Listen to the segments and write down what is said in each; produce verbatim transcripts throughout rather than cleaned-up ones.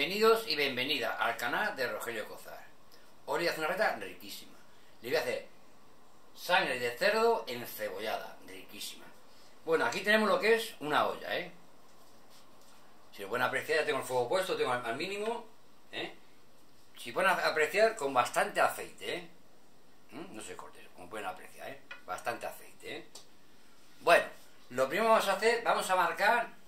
Bienvenidos y bienvenida al canal de Rogelio Cozar. Hoy voy a hacer una receta riquísima. Le voy a hacer sangre de cerdo encebollada, riquísima. Bueno, aquí tenemos lo que es una olla, ¿eh? Si lo pueden apreciar, ya tengo el fuego puesto, tengo al, al mínimo, ¿eh? Si pueden apreciar, con bastante aceite, ¿eh? ¿Mm? No se corte, como pueden apreciar, ¿eh? Bastante aceite, ¿eh? Bueno, lo primero que vamos a hacer, vamos a marcar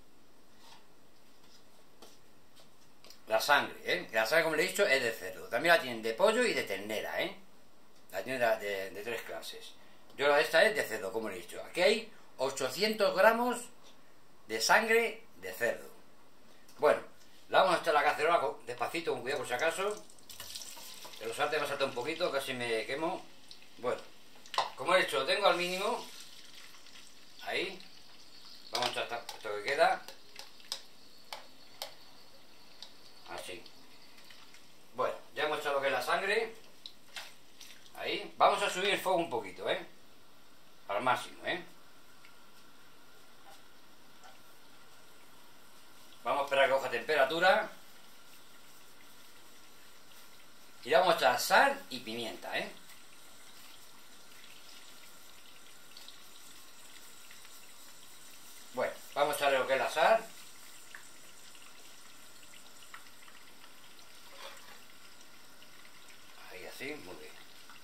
la sangre, ¿eh? La sangre, como le he dicho, es de cerdo. También la tienen de pollo y de ternera, ¿eh? La tienen de, de, de tres clases. Yo esta es de cerdo, como le he dicho. Aquí hay ochocientos gramos de sangre de cerdo. Bueno, la vamos a echar a la cacerola con, despacito, con cuidado por si acaso. Que los sartenes me ha saltado un poquito, casi me quemo. Bueno, como he dicho, lo tengo al mínimo. Ahí. Vamos a echar esto que queda. Así. Bueno, ya hemos echado lo que es la sangre. Ahí. Vamos a subir el fuego un poquito, ¿eh? Al máximo, ¿eh? Vamos a esperar a que coja temperatura. Y le vamos a echar sal y pimienta, ¿eh? Bueno, vamos a echarle lo que es la sal. Así, muy bien.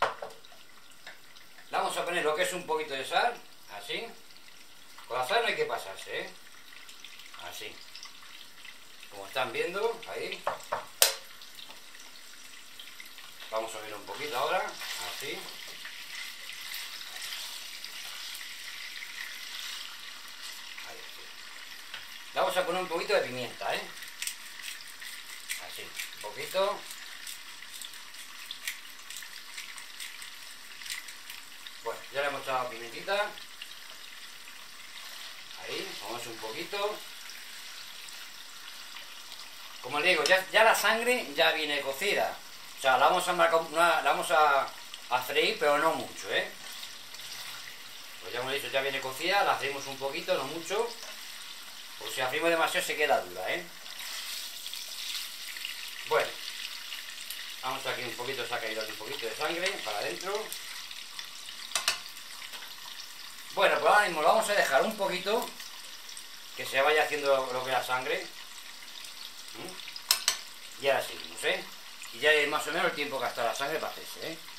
Le vamos a poner lo que es un poquito de sal, así. Con la sal no hay que pasarse, ¿eh? Así. Como están viendo, ahí. Vamos a ver un poquito ahora, así. Ahí, así. Le vamos a poner un poquito de pimienta, ¿eh? Así, un poquito. Bueno, ya le hemos echado pimentita. Ahí, vamos un poquito. Como le digo, ya, ya la sangre ya viene cocida. O sea, la vamos a marcar, una, la vamos a, a freír, pero no mucho, ¿eh? Pues ya hemos dicho, ya viene cocida, la freímos un poquito, no mucho. Porque si la freímos demasiado se queda dura, ¿eh? Bueno, vamos aquí un poquito, se ha caído aquí un poquito de sangre para adentro. Bueno, pues ahora mismo lo vamos a dejar un poquito, que se vaya haciendo lo, lo que es la sangre. ¿Mm? Y ahora seguimos, ¿eh? Y ya es más o menos el tiempo que ha estado la sangre para hacerse, ¿eh?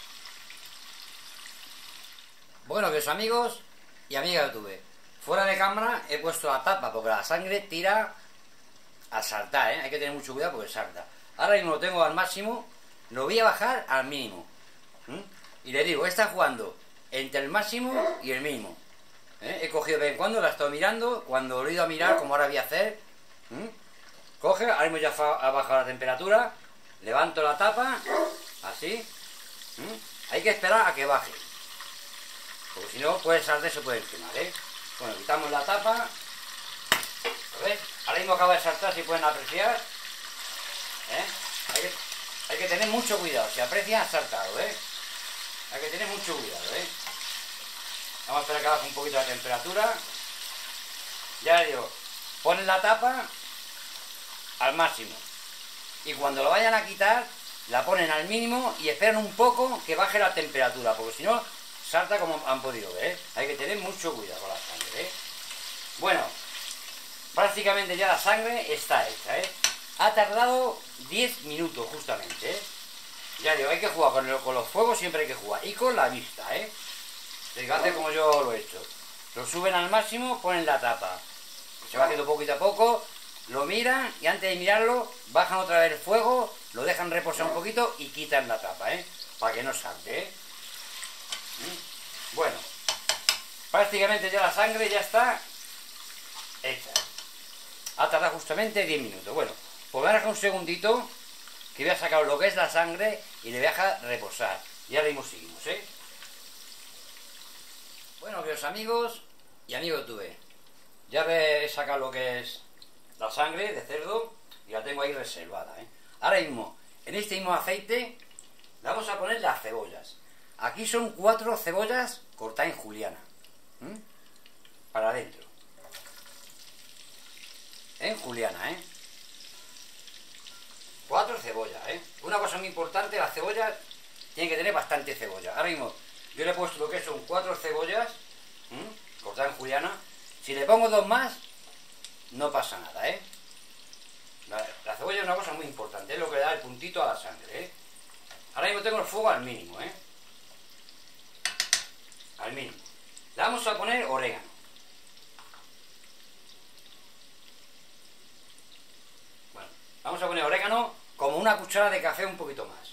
Bueno, queridos amigos y amigas de YouTube, fuera de cámara he puesto la tapa porque la sangre tira a saltar, ¿eh? Hay que tener mucho cuidado porque salta. Ahora mismo lo tengo al máximo, lo voy a bajar al mínimo. ¿Mm? Y le digo, está jugando entre el máximo y el mínimo. ¿Eh? He cogido de vez en cuando, la he estado mirando, cuando lo he ido a mirar, como ahora voy a hacer, ¿Mm? Coge, ahora mismo ya ha bajado la temperatura, levanto la tapa, así, ¿Mm? Hay que esperar a que baje, porque si no puede saltar y se puede quemar, ¿eh? Bueno, quitamos la tapa, a ver, ahora mismo acaba de saltar, si pueden apreciar, ¿eh? Hay que, hay que tener mucho cuidado, si aprecian ha saltado, ¿eh? Hay que tener mucho cuidado, ¿eh? Vamos a esperar que baje un poquito la temperatura. Ya digo, ponen la tapa al máximo. Y cuando lo vayan a quitar, la ponen al mínimo y esperan un poco que baje la temperatura, porque si no, salta como han podido ver, ¿eh? Hay que tener mucho cuidado con la sangre, ¿eh? Bueno, prácticamente ya la sangre está hecha, ¿eh? Ha tardado diez minutos justamente, ¿eh? Ya digo, hay que jugar con, el, con los fuegos, siempre hay que jugar. Y con la vista, ¿eh? Fíjate como yo lo he hecho. Lo suben al máximo, ponen la tapa. Se va haciendo poquito a poco, lo miran y antes de mirarlo, bajan otra vez el fuego, lo dejan reposar un poquito y quitan la tapa, ¿eh? Para que no salte, ¿eh? Bueno, prácticamente ya la sangre ya está hecha. Ha tardado justamente diez minutos. Bueno, pues voy a dejar un segundito, que voy a sacar lo que es la sangre y le voy a dejar reposar. Y ahora mismo seguimos, ¿eh? Bueno, queridos amigos y amigos de YouTube, ya he sacado lo que es la sangre de cerdo y la tengo ahí reservada, ¿eh? Ahora mismo, en este mismo aceite, le vamos a poner las cebollas. Aquí son cuatro cebollas cortadas en juliana. ¿Mm? Para adentro. En juliana, ¿eh? Cuatro cebollas, ¿eh? Una cosa muy importante, las cebollas tienen que tener bastante cebolla. Ahora mismo yo le he puesto lo que son cuatro cebollas, ¿m? cortadas en juliana. Si le pongo dos más, no pasa nada, ¿eh? La, la cebolla es una cosa muy importante, es lo que le da el puntito a la sangre, ¿eh? Ahora mismo tengo el fuego al mínimo, ¿eh? Al mínimo. Le vamos a poner orégano. Bueno, vamos a poner orégano como una cuchara de café, un poquito más.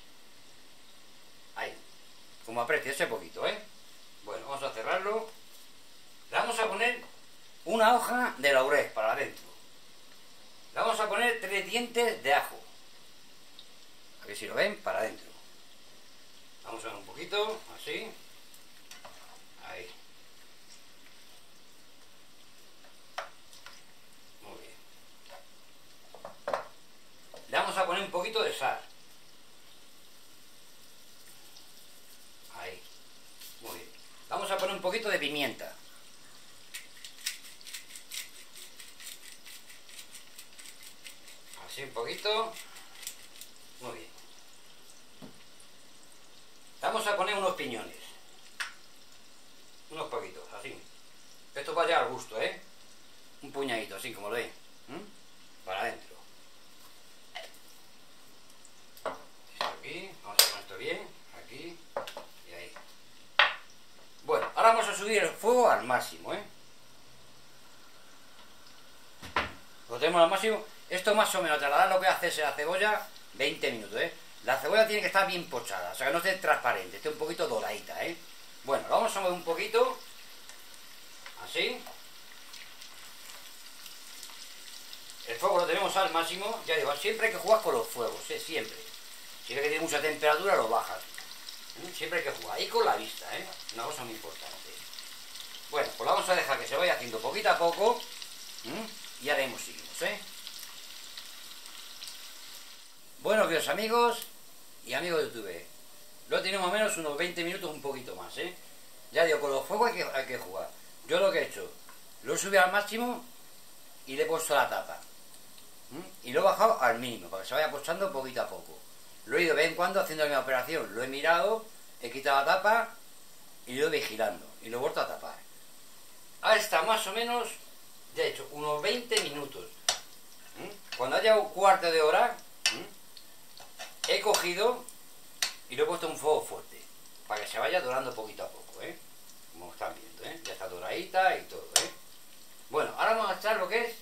Ahí. Como aprecio ese poquito, ¿eh? Bueno, vamos a cerrarlo. Le vamos a poner una hoja de laurel para adentro. Le vamos a poner tres dientes de ajo. A ver si lo ven, para adentro. Vamos a ver un poquito, así. Ahí. Muy bien. Le vamos a poner un poquito de sal. Ahí. Muy bien. Vamos a poner un poquito de pimienta. Así un poquito. Muy bien. Vamos a poner unos piñones. Unos poquitos, así. Esto va ya al gusto, ¿eh? Un puñadito, así como lo ven. ¿Mm? Para adentro. Esto aquí. Vamos a poner esto bien. Aquí. Y ahí. Bueno, ahora vamos a subir el fuego al máximo, ¿eh? Lo tenemos al máximo. Esto más o menos trasladará lo que hace la cebolla veinte minutos, ¿eh? La cebolla tiene que estar bien pochada, o sea que no esté transparente, esté un poquito doradita, ¿eh? Bueno, lo vamos a mover un poquito, así. El fuego lo tenemos al máximo, ya digo, siempre hay que jugar con los fuegos, ¿eh? Siempre. Si ves que tiene mucha temperatura, lo bajas. ¿Eh? Siempre hay que jugar, y con la vista, ¿eh? Una cosa muy importante. Bueno, pues vamos a dejar que se vaya haciendo poquito a poco, ¿eh? Y haremos seguimos, ¿eh? Bueno, queridos amigos y amigos de YouTube, lo tenemos más o menos unos veinte minutos, un poquito más, ¿eh? Ya digo, con los fuegos hay que, hay que jugar. Yo lo que he hecho, lo he subido al máximo y le he puesto la tapa. ¿Mm? Y lo he bajado al mínimo, para que se vaya pochando poquito a poco. Lo he ido de vez en cuando haciendo la misma operación. Lo he mirado, he quitado la tapa y lo he ido vigilando. Y lo he vuelto a tapar. Ahora está más o menos, ya he hecho, unos veinte minutos. ¿Mm? Cuando haya un cuarto de hora... ¿Mm? He cogido y lo he puesto a un fuego fuerte para que se vaya dorando poquito a poco, ¿eh? Como están viendo, ¿eh? Ya está doradita y todo, ¿eh? Bueno, ahora vamos a echar lo que es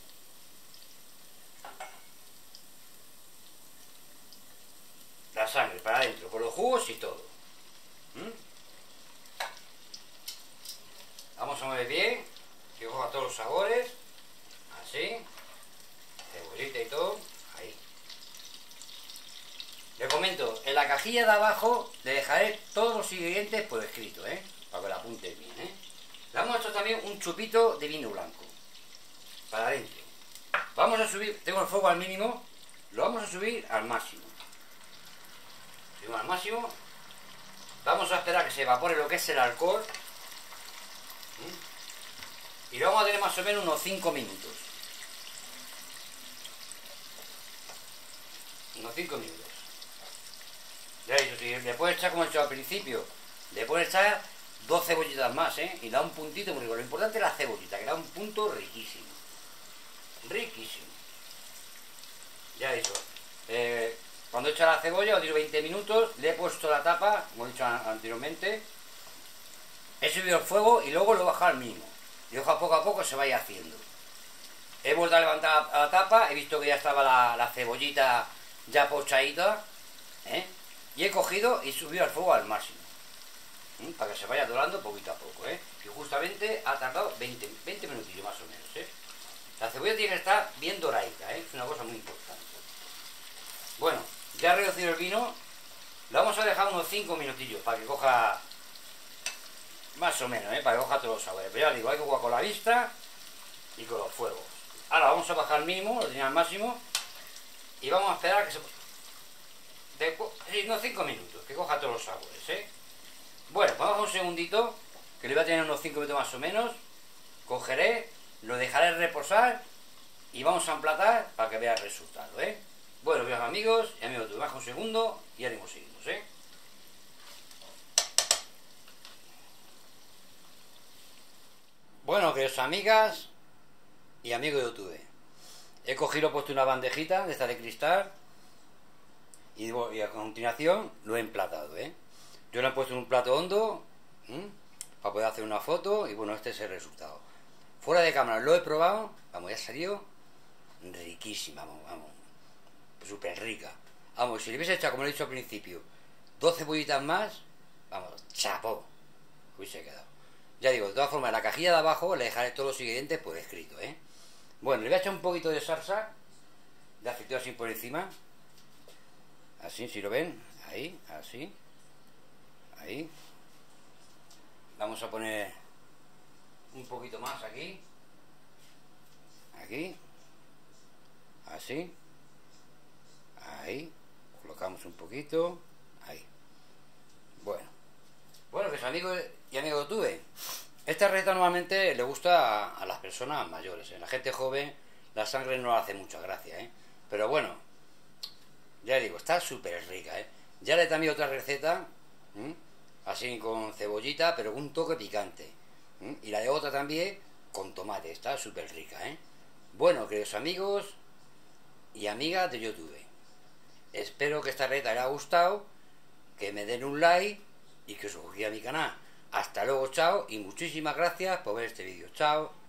la sangre para adentro, con los jugos y todo. ¿Mm? Vamos a mover bien, que coja todos los sabores, así, cebollita y todo. Le comento, en la cajilla de abajo le dejaré todos los ingredientes por escrito, ¿eh? Para que lo apuntes bien, ¿eh? Le vamos a echar también un chupito de vino blanco. Para adentro. Vamos a subir, tengo el fuego al mínimo, lo vamos a subir al máximo. Subimos al máximo. Vamos a esperar a que se evapore lo que es el alcohol. ¿Mm? Y lo vamos a tener más o menos unos cinco minutos. Unos cinco minutos. Ya he dicho, si le puedes echar, como he hecho al principio, le puedes echar dos cebollitas más, ¿eh? Y da un puntito muy rico. Lo importante es la cebollita, que da un punto riquísimo. Riquísimo. Ya he dicho, eh, cuando he hecho la cebolla, os digo veinte minutos, le he puesto la tapa, como he dicho anteriormente, he subido el fuego y luego lo he bajado al mínimo. Y ojalá poco a poco se vaya haciendo. He vuelto a levantar la, la tapa, he visto que ya estaba la, la cebollita ya pochadita, ¿eh? Y he cogido y subido el fuego al máximo, ¿eh? Para que se vaya dorando poquito a poco, ¿eh? Y justamente ha tardado veinte, veinte minutillos más o menos, ¿eh? La cebolla tiene que estar bien doradita, ¿eh? Es una cosa muy importante. Bueno, ya he reducido el vino, lo vamos a dejar unos cinco minutillos para que coja más o menos, ¿eh? Para que coja todos los sabores. Pero ya digo, hay que jugar con la vista y con los fuegos. Ahora vamos a bajar al mínimo, lo tenía al máximo, y vamos a esperar a que se... De, sí, no, cinco minutos, que coja todos los sabores, ¿eh? Bueno, vamos un segundito, que le voy a tener unos cinco minutos más o menos. Cogeré, lo dejaré reposar y vamos a emplatar para que vea el resultado, ¿eh? Bueno, mis amigos y amigos, te bajo un segundo y ahora mismo seguimos, ¿eh? Bueno, queridos amigas y amigos de YouTube, he cogido, he puesto una bandejita de esta de cristal y, y a continuación lo he emplatado, ¿eh? Yo lo he puesto en un plato hondo, ¿m? Para poder hacer una foto y bueno, este es el resultado. Fuera de cámara lo he probado, vamos, ya salió riquísima, vamos, vamos, súper rica. Vamos, si le hubiese echado, como lo he dicho al principio, dos cebollitas más, vamos, chapó, hubiese quedado. Ya digo, de todas formas, en la cajilla de abajo le dejaré todos los ingredientes por escrito, ¿eh? Bueno, le voy a echar un poquito de salsa, de aceite así por encima, así, si lo ven, ahí, así, ahí. Vamos a poner un poquito más aquí, aquí, así, ahí, colocamos un poquito, ahí. Bueno, bueno, pues amigos y amigos de YouTube, esta receta normalmente le gusta a, a las personas mayores, ¿eh? La gente joven, la sangre no le hace mucha gracia, ¿eh? Pero bueno, ya digo, está súper rica, ¿eh? Ya le he también otra receta, ¿eh? Así con cebollita, pero con un toque picante, ¿eh? Y la de otra también con tomate, está súper rica, ¿eh? Bueno, queridos amigos y amigas de YouTube, espero que esta receta les haya gustado, que me den un like y que os suscriban a mi canal. Hasta luego, chao, y muchísimas gracias por ver este vídeo. Chao.